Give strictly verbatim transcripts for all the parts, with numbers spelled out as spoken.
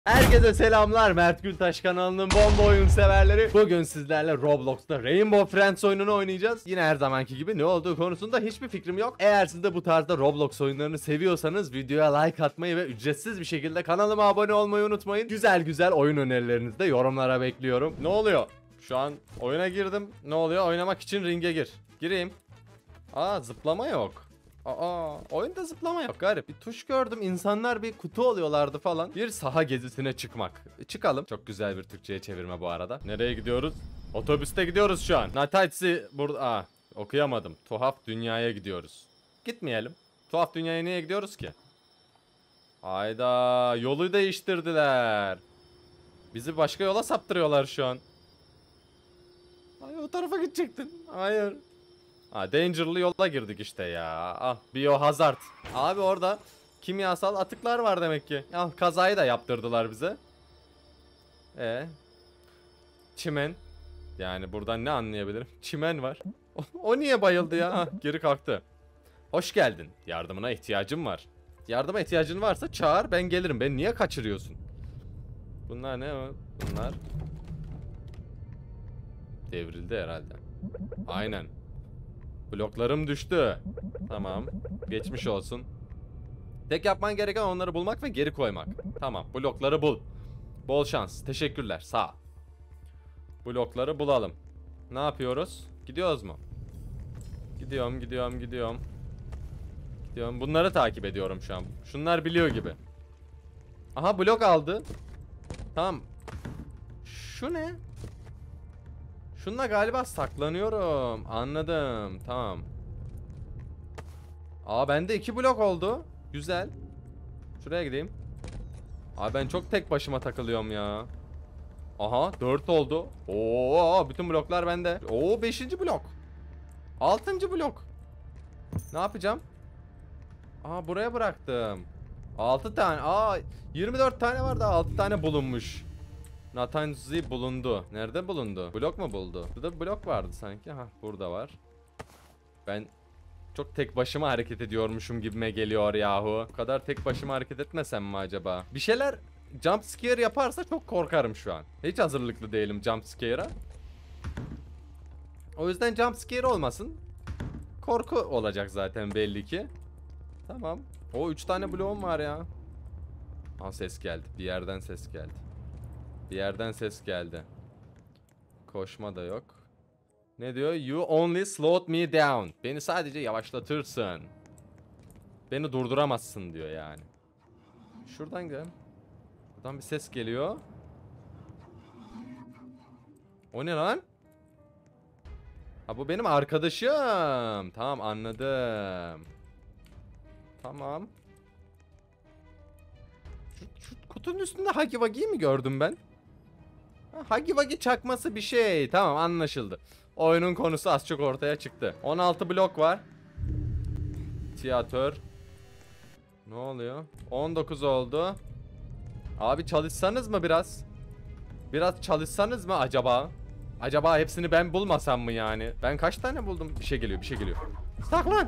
Herkese selamlar, Mert Gültaş kanalının bomba oyun severleri. Bugün sizlerle Roblox'ta Rainbow Friends oyununu oynayacağız. Yine her zamanki gibi ne olduğu konusunda hiçbir fikrim yok. Eğer siz de bu tarzda Roblox oyunlarını seviyorsanız videoya like atmayı ve ücretsiz bir şekilde kanalıma abone olmayı unutmayın. Güzel güzel oyun önerilerinizi de yorumlara bekliyorum. Ne oluyor? Şu an oyuna girdim. Ne oluyor? Oynamak için ringe gir. Gireyim. Aa, zıplama yok. Aa, oyunda zıplama yok, garip. Bir tuş gördüm, insanlar bir kutu oluyorlardı falan. Bir saha gezisine çıkmak. E, çıkalım. Çok güzel bir Türkçe'ye çevirme bu arada. Nereye gidiyoruz? Otobüste gidiyoruz şu an. Nataitsi burada. Aa, okuyamadım. Tuhaf dünyaya gidiyoruz. Gitmeyelim. Tuhaf dünyaya niye gidiyoruz ki? Hayda, yolu değiştirdiler. Bizi başka yola saptırıyorlar şu an. Ay, o tarafa gidecektin. Hayır. Ha, dangerlı yola girdik işte ya. Ah, biohazard. Abi orada kimyasal atıklar var demek ki. Ah, kazayı da yaptırdılar bize. E çimen. Yani buradan ne anlayabilirim? Çimen var. O, o niye bayıldı ya? Ha, geri kalktı. Hoş geldin. Yardımına ihtiyacım var. Yardıma ihtiyacın varsa çağır, ben gelirim. Beni niye kaçırıyorsun? Bunlar ne? Bunlar devrildi herhalde. Aynen. Bloklarım düştü. Tamam. Geçmiş olsun. Tek yapman gereken onları bulmak ve geri koymak. Tamam. Blokları bul. Bol şans. Teşekkürler. Sağ ol. Blokları bulalım. Ne yapıyoruz? Gidiyoruz mu? Gidiyorum, gidiyorum, gidiyorum. Gidiyorum. Bunları takip ediyorum şu an. Şunlar biliyor gibi. Aha, blok aldı. Tamam. Şu ne? Şununla galiba saklanıyorum. Anladım. Tamam. Aa, bende iki blok oldu. Güzel. Şuraya gideyim. Abi ben çok tek başıma takılıyorum ya. Aha, dört oldu. Oo, bütün bloklar bende. Oo, beşinci blok. altıncı blok. Ne yapacağım? Aa, buraya bıraktım. altı tane. Aa, yirmi dört tane var da altı tane bulunmuş. Natanzi bulundu. Nerede bulundu? Blok mu buldu? Burada bir blok vardı sanki. Ha, burada var. Ben çok tek başıma hareket ediyormuşum gibime geliyor yahu. Bu kadar tek başıma hareket etmesem mi acaba? Bir şeyler jump scare yaparsa çok korkarım şu an. Hiç hazırlıklı değilim jump scare'a. O yüzden jump scare olmasın. Korku olacak zaten belli ki. Tamam. O üç tane bloğum var ya. Ha, ses geldi. Bir yerden ses geldi. Bir yerden ses geldi. Koşma da yok. Ne diyor? You only slowed me down. Beni sadece yavaşlatırsın. Beni durduramazsın diyor yani. Şuradan gidelim. Buradan bir ses geliyor. O ne lan? Ha, bu benim arkadaşım. Tamam, anladım. Tamam. Şu, şu kutunun üstünde Huggy Wuggy'yi mi gördüm ben? Ha, Huggy Wuggy çakması bir şey. Tamam, anlaşıldı. Oyunun konusu az çok ortaya çıktı. on altı blok var. Tiyatör. Ne oluyor? on dokuz oldu. Abi çalışsanız mı biraz? Biraz çalışsanız mı acaba? Acaba hepsini ben bulmasam mı yani? Ben kaç tane buldum? Bir şey geliyor, bir şey geliyor. Saklan!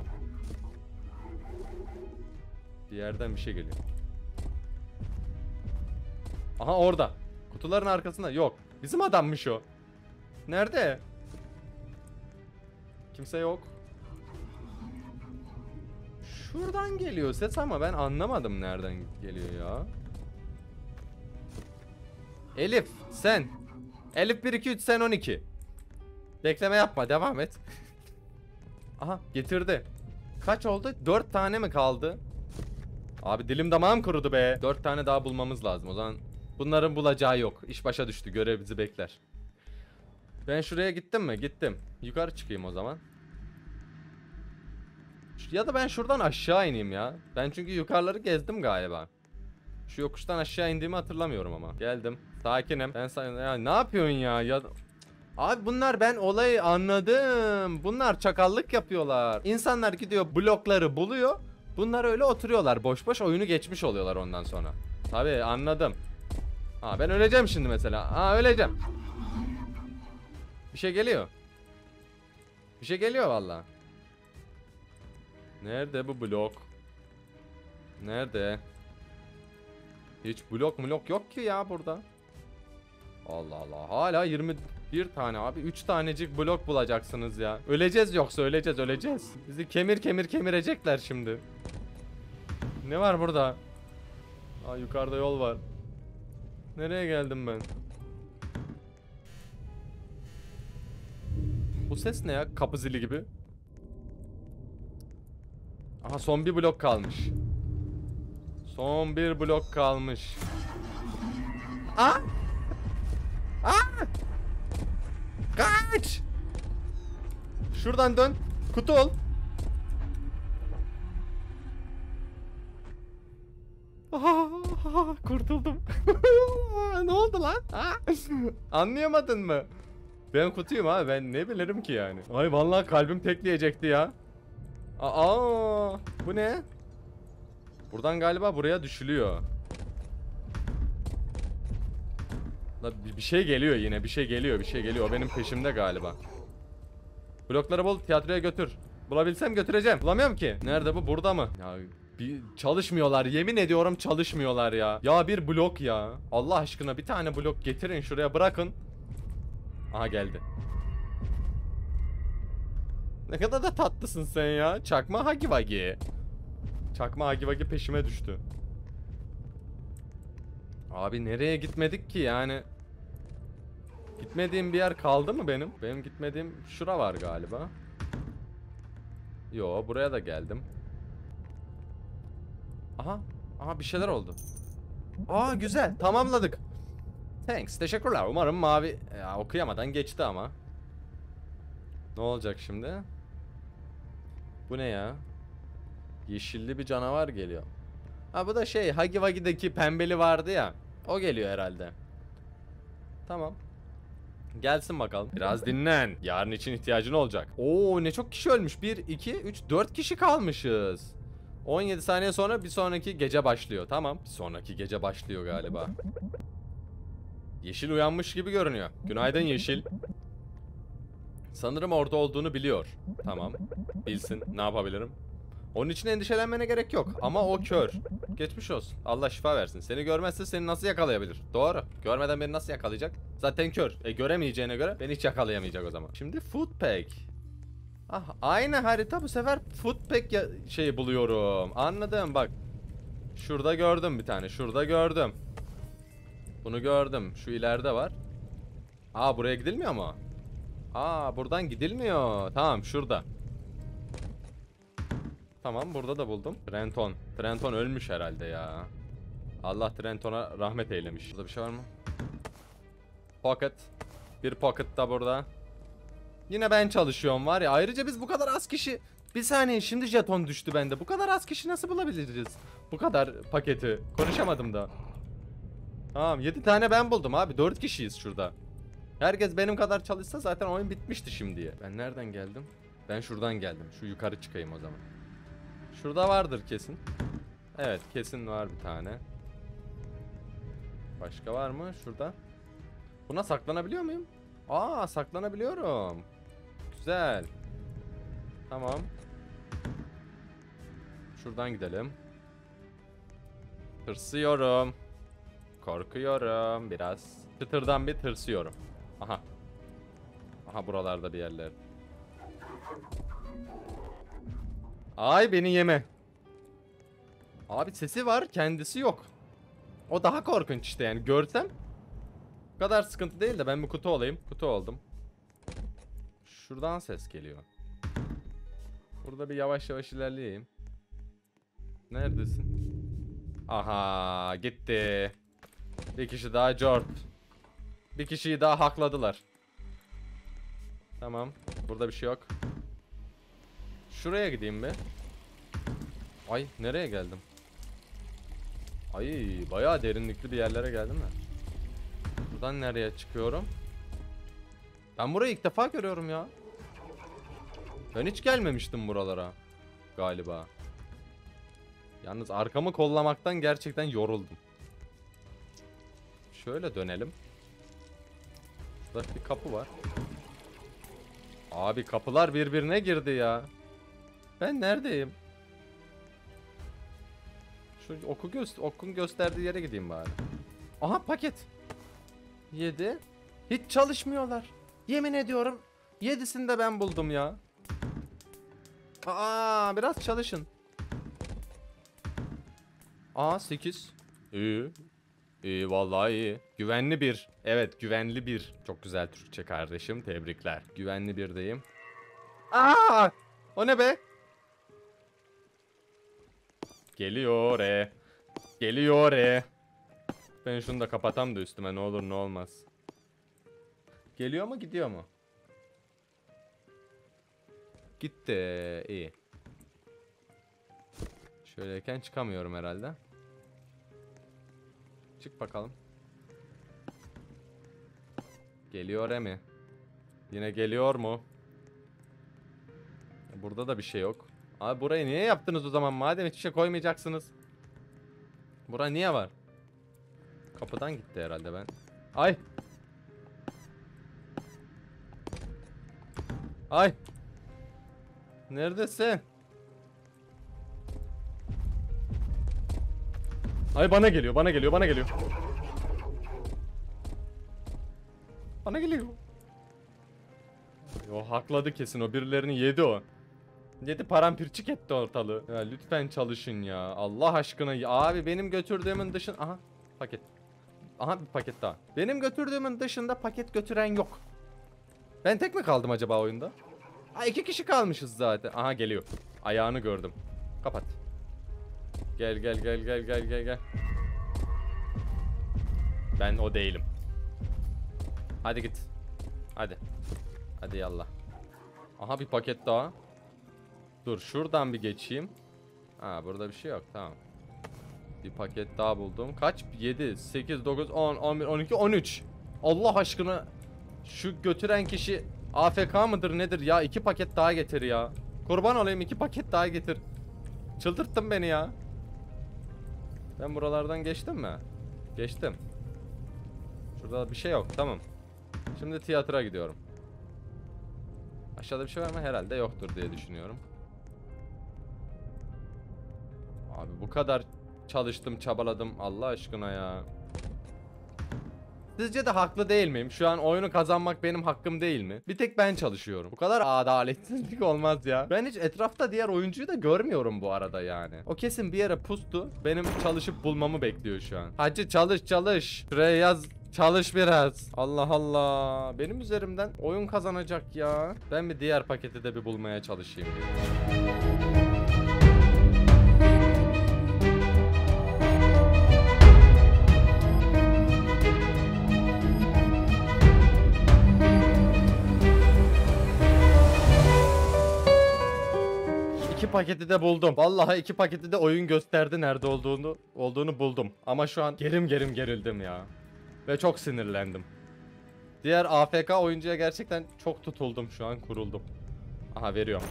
Bir yerden bir şey geliyor. Aha, orada. Kutuların arkasında. Yok. Bizim adammış o. Nerede? Kimse yok. Şuradan geliyor ses ama ben anlamadım nereden geliyor ya. Elif sen. Elif bir iki üç sen on iki. Bekleme yapma, devam et. Aha, getirdi. Kaç oldu? dört tane mi kaldı? Abi dilim damağım kurudu be. dört tane daha bulmamız lazım. O zaman bunların bulacağı yok. İş başa düştü. Görev bizi bekler. Ben şuraya gittim mi? Gittim. Yukarı çıkayım o zaman. Ya da ben şuradan aşağı ineyim ya. Ben çünkü yukarıları gezdim galiba. Şu yokuştan aşağı indiğimi hatırlamıyorum ama. Geldim. Sakinim. Ben sana ya, ne yapıyorsun ya? Ya abi, bunlar, ben olayı anladım. Bunlar çakallık yapıyorlar. İnsanlar gidiyor, blokları buluyor. Bunlar öyle oturuyorlar. Boş boş oyunu geçmiş oluyorlar ondan sonra. Tabii, anladım. Ha, ben öleceğim şimdi mesela. Ha, öleceğim. Bir şey geliyor. Bir şey geliyor valla. Nerede bu blok? Nerede? Hiç blok blok yok ki ya burada. Allah Allah. Hala yirmi bir tane abi. üç tanecik blok bulacaksınız ya. Öleceğiz yoksa öleceğiz öleceğiz. Bizi kemir kemir kemirecekler şimdi. Ne var burada? Aa, yukarıda yol var. Nereye geldim ben? Bu ses ne ya? Kapı zili gibi. Aha, son bir blok kalmış. Son bir blok kalmış. Aa! Aa! Kaç! Şuradan dön. Kutu ol. Aha, kurtuldum. Ne oldu lan? Aa! Anlayamadın mı? Ben kutuyum abi, ben ne bilirim ki yani. Ay vallahi kalbim tekleyecekti ya. Aa, bu ne? Buradan galiba buraya düşülüyor. La, bir şey geliyor yine, bir şey geliyor, bir şey geliyor. O benim peşimde galiba. Blokları bul, tiyatroya götür. Bulabilsem götüreceğim. Bulamıyorum ki. Nerede bu? Burada mı? Ya bir çalışmıyorlar. Yemin ediyorum çalışmıyorlar ya. Ya bir blok ya. Allah aşkına bir tane blok getirin şuraya, bırakın. Aha, geldi. Ne kadar da tatlısın sen ya. Çakma Hagi Wagi. Çakma Hagi Wagi peşime düştü. Abi nereye gitmedik ki yani? Gitmediğim bir yer kaldı mı benim? Benim gitmediğim şura var galiba. Yo, buraya da geldim. Aha. Aha, bir şeyler oldu. Aa, güzel. Tamamladık. Thanks. Teşekkürler. Umarım mavi ya, okuyamadan geçti ama. Ne olacak şimdi? Bu ne ya? Yeşilli bir canavar geliyor. Ha, bu da şey, Hagi Wagi'deki pembeli vardı ya. O geliyor herhalde. Tamam. Gelsin bakalım. Biraz dinlen. Yarın için ihtiyacın olacak. Oo, ne çok kişi ölmüş. bir, iki, üç, dört kişi kalmışız. on yedi saniye sonra bir sonraki gece başlıyor. Tamam. Bir sonraki gece başlıyor galiba. Yeşil uyanmış gibi görünüyor. Günaydın Yeşil. Sanırım orada olduğunu biliyor. Tamam. Bilsin. Ne yapabilirim? Onun için endişelenmene gerek yok. Ama o kör. Geçmiş olsun. Allah şifa versin. Seni görmezse seni nasıl yakalayabilir? Doğru. Görmeden beni nasıl yakalayacak? Zaten kör. E, göremeyeceğine göre beni hiç yakalayamayacak o zaman. Şimdi footpack. Ah, aynı harita, bu sefer footpack ya şeyi buluyorum. Anladım bak. Şurada gördüm bir tane. Şurada gördüm. Bunu gördüm. Şu ileride var. Aa, buraya gidilmiyor mu? Aa, buradan gidilmiyor. Tamam, şurada. Tamam, burada da buldum. Trenton. Trenton ölmüş herhalde ya. Allah Trenton'a rahmet eylemiş. Burada bir şey var mı? Pocket. Bir pocket da burada. Yine ben çalışıyorum var ya. Ayrıca biz bu kadar az kişi... Bir saniye, şimdi jeton düştü bende. Bu kadar az kişi nasıl bulabiliriz? Bu kadar paketi. Konuşamadım da. Tamam, yedi tane ben buldum abi. dört kişiyiz şurada. Herkes benim kadar çalışsa zaten oyun bitmişti şimdiye. Ben nereden geldim? Ben şuradan geldim. Şu yukarı çıkayım o zaman. Şurada vardır kesin. Evet, kesin var bir tane. Başka var mı şurada? Buna saklanabiliyor muyum? Aa, saklanabiliyorum. Güzel. Tamam. Şuradan gidelim. Tırsıyorum. Korkuyorum biraz. Çıtırdan bir tırsıyorum. Aha. Aha, buralarda bir yerler. Ay, beni yeme. Abi sesi var, kendisi yok. O daha korkunç işte yani, görsem bu kadar sıkıntı değil de ben bir kutu olayım. Kutu oldum. Şuradan ses geliyor. Burada bir yavaş yavaş ilerleyeyim. Neredesin? Aha, gitti. Bir kişi daha Jort. Bir kişiyi daha hakladılar. Tamam. Burada bir şey yok. Şuraya gideyim be. Ay, nereye geldim? Ay, bayağı derinlikli bir yerlere geldim mi? Buradan nereye çıkıyorum? Ben burayı ilk defa görüyorum ya. Ben hiç gelmemiştim buralara. Galiba. Yalnız arkamı kollamaktan gerçekten yoruldum. Şöyle dönelim. Şurada bir kapı var. Abi kapılar birbirine girdi ya. Ben neredeyim? Şu oku göster okun gösterdiği yere gideyim bari. Aha paket. yedi. Hiç çalışmıyorlar. Yemin ediyorum yedisini de ben buldum ya. Aa, biraz çalışın. Aa, sekiz. İyi. İyi, vallahi iyi. Güvenli bir. Evet, güvenli bir. Çok güzel Türkçe kardeşim. Tebrikler. Güvenli birdeyim. Aa! O ne be? Geliyor e. Geliyor e. Ben şunu da kapatam da üstüme, ne olur ne olmaz. Geliyor mu, gidiyor mu? Gitti. İyi. Şöyleyken çıkamıyorum herhalde. Çık bakalım. Geliyor mi? Yine geliyor mu? Burada da bir şey yok. Abi burayı niye yaptınız o zaman? Madem hiçbir şey koymayacaksınız. Bura niye var? Kapıdan gitti herhalde ben. Ay. Ay. Neredesin? Ay, bana geliyor, bana geliyor, bana geliyor. Bana geliyor. O hakladı kesin, o birilerini yedi o. Yedi, parampirçik etti ortalığı. Ya lütfen çalışın ya. Allah aşkına ya. Abi benim götürdüğümün dışında... Aha paket. Aha bir paket daha. Benim götürdüğümün dışında paket götüren yok. Ben tek mi kaldım acaba oyunda? Ha, iki kişi kalmışız zaten. Aha geliyor. Ayağını gördüm. Kapat. Gel gel gel gel gel gel gel. Ben o değilim. Hadi git. Hadi. Hadi yallah. Aha bir paket daha. Dur şuradan bir geçeyim. Ha, burada bir şey yok, tamam. Bir paket daha buldum. Kaç? yedi, sekiz, dokuz, on, on bir, on iki, on üç. Allah aşkına. Şu götüren kişi A F K mıdır nedir ya? İki paket daha getir ya. Kurban olayım, iki paket daha getir. Çıldırttın beni ya. Ben buralardan geçtim mi? Geçtim. Şurada bir şey yok, tamam. Şimdi tiyatroya gidiyorum. Aşağıda bir şey var mı? Herhalde yoktur diye düşünüyorum. Abi bu kadar çalıştım, çabaladım Allah aşkına ya. Sizce de haklı değil miyim? Şu an oyunu kazanmak benim hakkım değil mi? Bir tek ben çalışıyorum. Bu kadar adaletsizlik olmaz ya. Ben hiç etrafta diğer oyuncuyu da görmüyorum bu arada yani. O kesin bir yere pustu. Benim çalışıp bulmamı bekliyor şu an. Hacı çalış çalış. Şuraya yaz. Çalış biraz. Allah Allah. Benim üzerimden oyun kazanacak ya. Ben bir diğer paketi de bir bulmaya çalışayım. İki paketi de buldum. Vallahi iki paketi de oyun gösterdi nerede olduğunu olduğunu buldum. Ama şu an gerim gerim gerildim ya. Ve çok sinirlendim. Diğer A F K oyuncuya gerçekten çok tutuldum şu an, kuruldum. Aha veriyorum.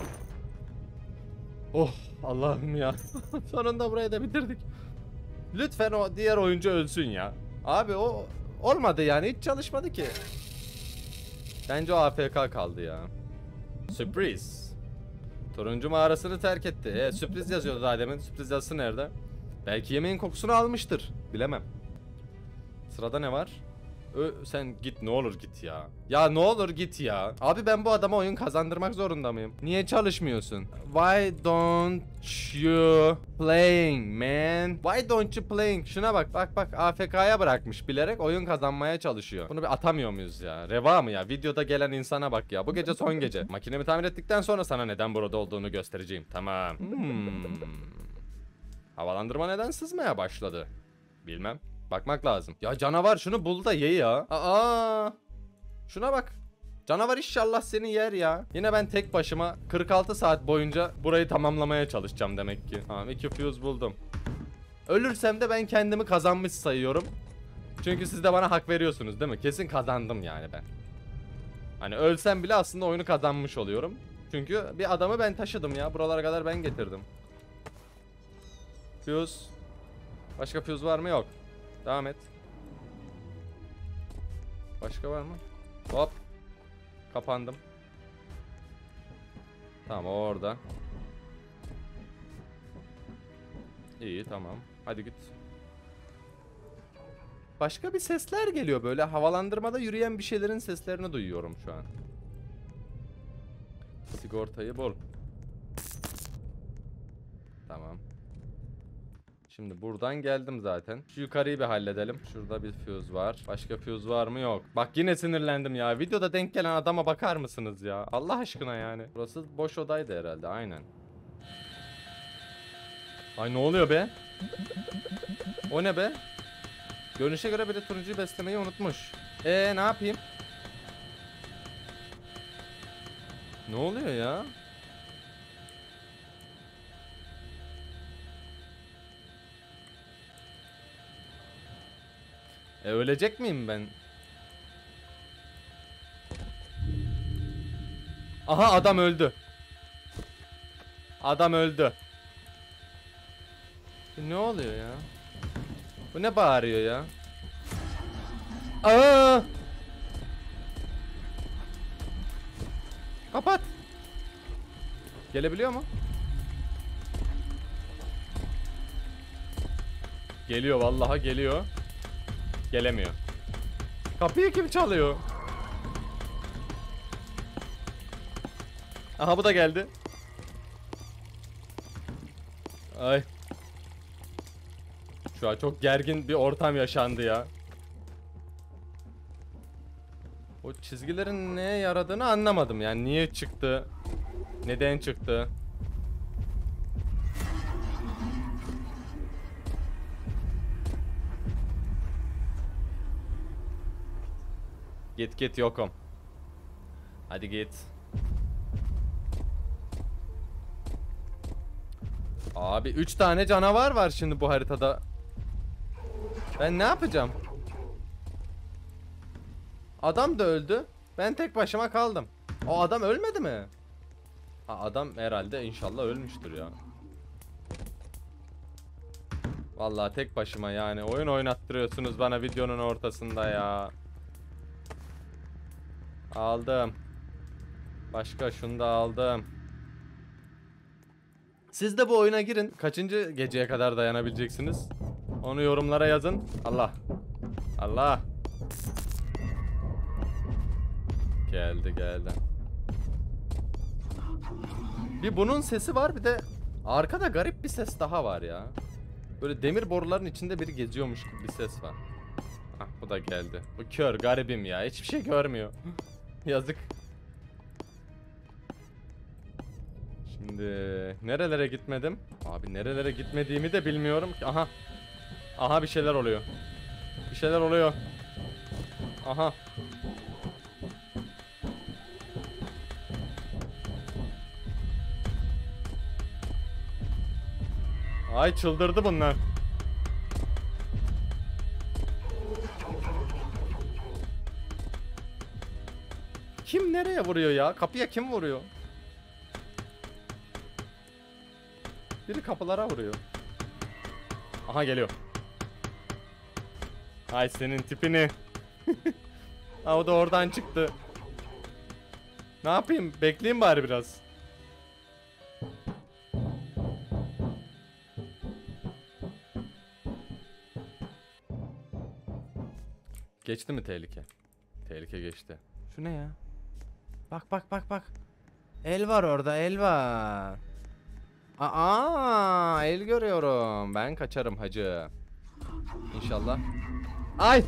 Oh Allah'ım ya. Sonunda burayı da bitirdik. Lütfen o diğer oyuncu ölsün ya. Abi o olmadı yani, hiç çalışmadı ki. Bence o A F K kaldı ya. Sürpriz. Turuncu mağarasını terk etti. E, sürpriz yazıyordu daha demin. Sürpriz yazısı nerede? Belki yemeğin kokusunu almıştır. Bilemem. Sırada ne var? Ö, sen git, ne olur git ya. Ya ne olur git ya. Abi ben bu adama oyun kazandırmak zorunda mıyım? Niye çalışmıyorsun? Why don't you playing man? Why don't you playing? Şuna bak bak bak, A F K'ya bırakmış bilerek oyun kazanmaya çalışıyor. Bunu bir atamıyor muyuz ya? Reva mı ya? Videoda gelen insana bak ya. Bu gece son gece. Makinemi tamir ettikten sonra sana neden burada olduğunu göstereceğim. Tamam. Hmm. Havalandırma neden sızmaya başladı? Bilmem. Bakmak lazım. Ya canavar şunu bul da ye ya. Aa! Şuna bak. Canavar inşallah seni yer ya. Yine ben tek başıma kırk altı saat boyunca burayı tamamlamaya çalışacağım demek ki. Tamam, iki fuse buldum. Ölürsem de ben kendimi kazanmış sayıyorum. Çünkü siz de bana hak veriyorsunuz değil mi? Kesin kazandım yani ben. Hani ölsem bile aslında oyunu kazanmış oluyorum. Çünkü bir adamı ben taşıdım ya. Buralara kadar ben getirdim. Fuse. Başka fuse var mı? Yok. Devam et. Başka var mı? Hop. Kapandım. Tamam, o orada. İyi, tamam. Hadi git. Başka bir sesler geliyor böyle. Havalandırmada yürüyen bir şeylerin seslerini duyuyorum şu an. Sigortayı bul. Tamam. Şimdi buradan geldim zaten. Şu yukarıyı bir halledelim. Şurada bir fuse var. Başka fuse var mı? Yok. Bak yine sinirlendim ya. Videoda denk gelen adama bakar mısınız ya? Allah aşkına yani. Burası boş odaydı herhalde. Aynen. Ay ne oluyor be? O ne be? Görünüşe göre biri turuncuyu beslemeyi unutmuş. Ee ne yapayım? Ne oluyor ya? E ölecek miyim ben? Aha adam öldü. Adam öldü. E, ne oluyor ya? Bu ne bağırıyor ya? Aa! Kapat. Gelebiliyor mu? Geliyor vallahi geliyor. Gelemiyor. Kapıyı kim çalıyor? Aha bu da geldi. Ay. Şu an çok gergin bir ortam yaşandı ya. O çizgilerin neye yaradığını anlamadım. Yani niye çıktı? Neden çıktı? Git git yokum. Hadi git. Abi üç tane canavar var şimdi bu haritada. Ben ne yapacağım? Adam da öldü. Ben tek başıma kaldım. O adam ölmedi mi? Ha, adam herhalde inşallah ölmüştür ya. Vallahi tek başıma yani oyun oynattırıyorsunuz bana videonun ortasında ya. Aldım. Başka şunu da aldım. Siz de bu oyuna girin. Kaçıncı geceye kadar dayanabileceksiniz? Onu yorumlara yazın. Allah. Allah. Geldi geldi. Bir bunun sesi var, bir de arkada garip bir ses daha var ya. Böyle demir boruların içinde biri geziyormuş gibi bir ses var. Hah bu da geldi. Bu kör garibim ya. Hiçbir şey görmüyor. Yazık. Şimdi nerelere gitmedim? Abi nerelere gitmediğimi de bilmiyorum ki. Aha. Aha bir şeyler oluyor. Bir şeyler oluyor. Aha. Ay çıldırdı bunlar. Kim nereye vuruyor ya? Kapıya kim vuruyor? Biri kapılara vuruyor. Aha geliyor. Ay senin tipini. Ha o da oradan çıktı. Ne yapayım? Bekleyeyim bari biraz. Geçti mi tehlike? Tehlike geçti. Şu ne ya? Bak bak bak bak. El var orada, el var. Aa, el görüyorum. Ben kaçarım hacı. İnşallah. Ay!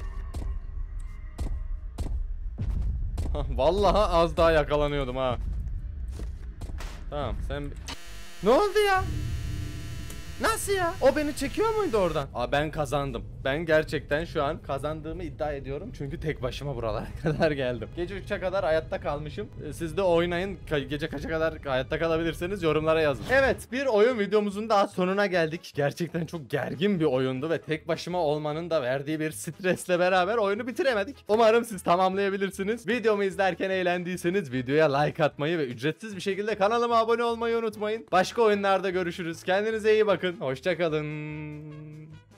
Vallahi az daha yakalanıyordum ha. Tamam sen... Ne oldu ya? Nasıl ya? O beni çekiyor muydu oradan? Aa ben kazandım. Ben gerçekten şu an kazandığımı iddia ediyorum. Çünkü tek başıma buralara kadar geldim. Gece üçe kadar hayatta kalmışım. Siz de oynayın. Gece kaça kadar hayatta kalabilirseniz yorumlara yazın. Evet, bir oyun videomuzun daha sonuna geldik. Gerçekten çok gergin bir oyundu ve tek başıma olmanın da verdiği bir stresle beraber oyunu bitiremedik. Umarım siz tamamlayabilirsiniz. Videomu izlerken eğlendiyseniz videoya like atmayı ve ücretsiz bir şekilde kanalıma abone olmayı unutmayın. Başka oyunlarda görüşürüz. Kendinize iyi bakın. Hoşça kalın.